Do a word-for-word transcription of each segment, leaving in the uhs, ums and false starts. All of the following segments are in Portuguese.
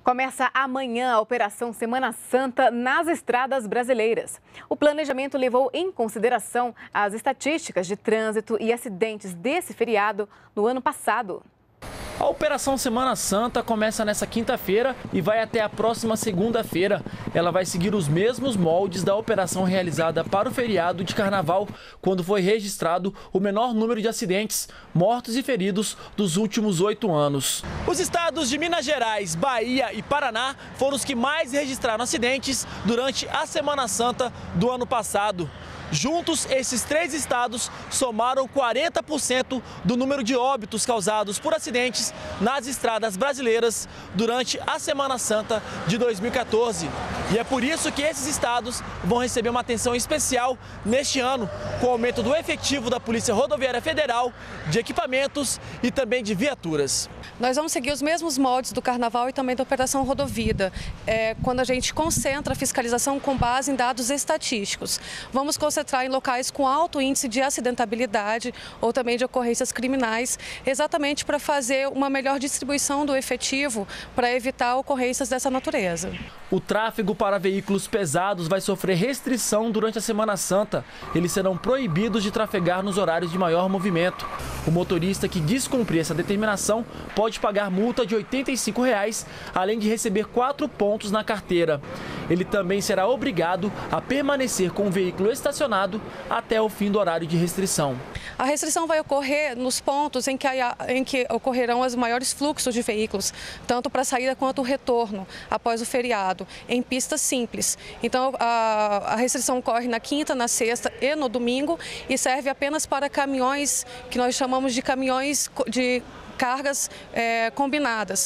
Começa amanhã a Operação Semana Santa nas estradas brasileiras. O planejamento levou em consideração as estatísticas de trânsito e acidentes desse feriado no ano passado. A Operação Semana Santa começa nesta quinta-feira e vai até a próxima segunda-feira. Ela vai seguir os mesmos moldes da operação realizada para o feriado de Carnaval, quando foi registrado o menor número de acidentes, mortos e feridos dos últimos oito anos. Os estados de Minas Gerais, Bahia e Paraná foram os que mais registraram acidentes durante a Semana Santa do ano passado. Juntos, esses três estados somaram quarenta por cento do número de óbitos causados por acidentes nas estradas brasileiras durante a Semana Santa de dois mil e quatorze. E é por isso que esses estados vão receber uma atenção especial neste ano, com o aumento do efetivo da Polícia Rodoviária Federal, de equipamentos e também de viaturas. Nós vamos seguir os mesmos moldes do Carnaval e também da Operação Rodovida, é, quando a gente concentra a fiscalização com base em dados estatísticos. Vamos concentrar em locais com alto índice de acidentabilidade ou também de ocorrências criminais, exatamente para fazer uma melhor distribuição do efetivo para evitar ocorrências dessa natureza. O tráfego para veículos pesados vai sofrer restrição durante a Semana Santa. Eles serão proibidos de trafegar nos horários de maior movimento. O motorista que descumprir essa determinação pode pagar multa de oitenta e cinco reais, além de receber quatro pontos na carteira. Ele também será obrigado a permanecer com o veículo estacionado até o fim do horário de restrição. A restrição vai ocorrer nos pontos em que, em que ocorrerão os maiores fluxos de veículos, tanto para a saída quanto o retorno após o feriado, em pistas simples. Então, a, a restrição ocorre na quinta, na sexta e no domingo e serve apenas para caminhões que nós chamamos de caminhões de cargas é, combinadas.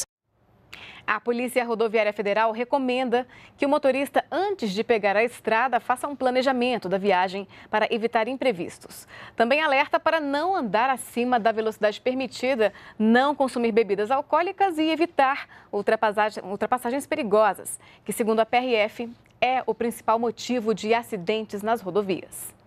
A Polícia Rodoviária Federal recomenda que o motorista, antes de pegar a estrada, faça um planejamento da viagem para evitar imprevistos. Também alerta para não andar acima da velocidade permitida, não consumir bebidas alcoólicas e evitar ultrapassagem, ultrapassagens perigosas, que, segundo a P R F, é o principal motivo de acidentes nas rodovias.